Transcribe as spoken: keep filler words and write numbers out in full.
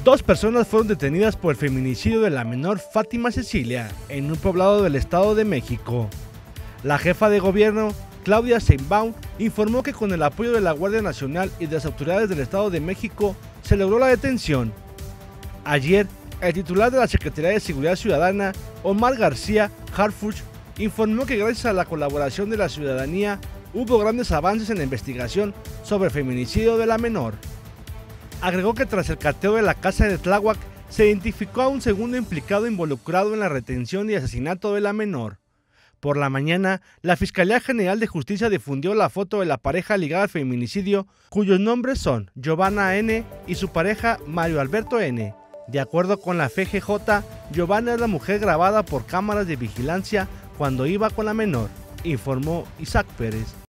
Dos personas fueron detenidas por el feminicidio de la menor Fátima Cecilia en un poblado del Estado de México. La jefa de gobierno, Claudia Sheinbaum, informó que con el apoyo de la Guardia Nacional y de las autoridades del Estado de México se logró la detención. Ayer, el titular de la Secretaría de Seguridad Ciudadana, Omar García Harfuch, informó que gracias a la colaboración de la ciudadanía hubo grandes avances en la investigación sobre el feminicidio de la menor. Agregó que tras el cateo de la casa de Tláhuac se identificó a un segundo implicado involucrado en la retención y asesinato de la menor. Por la mañana, la Fiscalía General de Justicia difundió la foto de la pareja ligada al feminicidio, cuyos nombres son Giovanna N. y su pareja Mario Alberto N. De acuerdo con la F G J, Giovanna es la mujer grabada por cámaras de vigilancia cuando iba con la menor, informó Isaac Pérez.